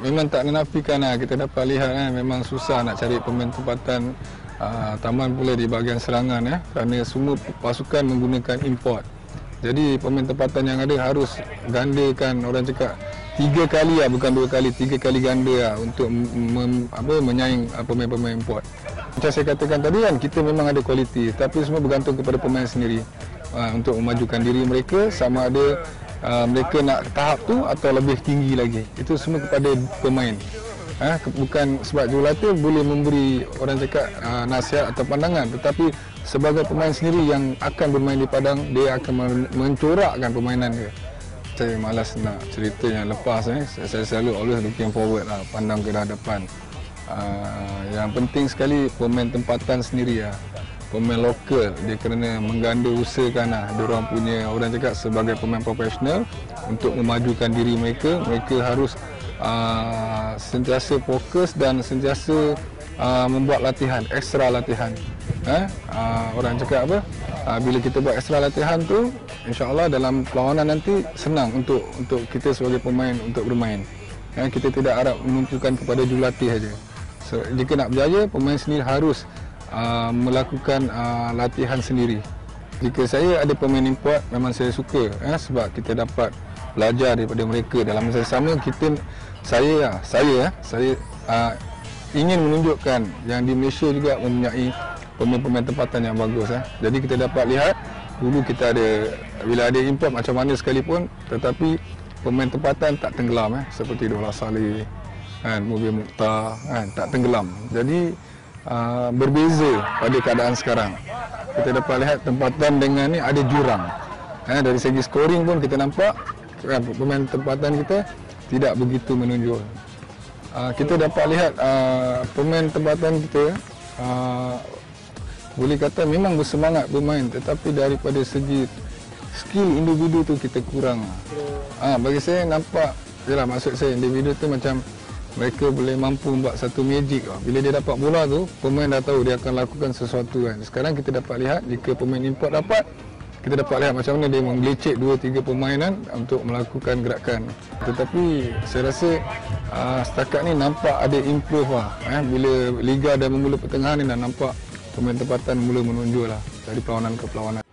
memang tak menafikan kita dapat lihat memang susah nak cari pemain tempatan taman pula di bahagian serangan kerana semua pasukan menggunakan import. Jadi pemain tempatan yang ada harus gandakan, orang cakap 3 kali bukan 2 kali, 3 kali ganda untuk menyaing pemain-pemain import. Macam saya katakan tadi kan, kita memang ada kualiti, tapi semua bergantung kepada pemain sendiri untuk memajukan diri mereka, sama ada mereka nak tahap tu atau lebih tinggi lagi. Itu semua kepada pemain. Bukan sebab jurulatih boleh memberi, orang cakap, nasihat atau pandangan, tetapi sebagai pemain sendiri yang akan bermain di padang, dia akan mencorakkan permainan dia. Saya malas nak cerita yang lepas. Saya selalu always looking forward pandang ke hadapan. Yang penting sekali pemain tempatan sendiri pemain lokal, dia kena mengganda usahakan diorang punya, orang cakap, sebagai pemain profesional untuk memajukan diri mereka. Mereka harus sentiasa fokus dan sentiasa membuat latihan, ekstra latihan. Orang cakap apa? Bila kita buat ekstra latihan tu, insya-Allah dalam perlawanan nanti senang untuk kita sebagai pemain untuk bermain. Kita tidak harap menumpukan kepada jurulatih saja. So, jika nak berjaya, pemain sendiri harus melakukan latihan sendiri. Jika saya ada pemain import, memang saya suka sebab kita dapat belajar daripada mereka. Dalam masa sama, saya ingin menunjukkan yang di Malaysia juga mempunyai pemain-pemain tempatan yang bagus. Jadi kita dapat lihat dulu kita ada, bila ada import macam mana sekalipun, tetapi pemain tempatan tak tenggelam seperti Dola Saleh, Mubin Mukhtar, tak tenggelam. Jadi berbeza pada keadaan sekarang. Kita dapat lihat tempatan dengan ni ada jurang. Dari segi scoring pun kita nampak pemain tempatan kita tidak begitu menonjol. Kita dapat lihat pemain tempatan kita boleh kata memang bersemangat bermain, tetapi daripada segi skill individu tu kita kurang. Bagi saya nampak, maksud saya individu tu macam mereka boleh mampu buat satu magic. Bila dia dapat bola tu, pemain dah tahu dia akan lakukan sesuatu. Sekarang kita dapat lihat, jika pemain import dapat, kita dapat lihat macam mana dia menggelecek 2-3 permainan untuk melakukan gerakan. Tetapi saya rasa setakat ni nampak ada improve Bila liga dah memula pertengahan ni dah nampak pemain tempatan mula menonjol dari perlawanan ke perlawanan.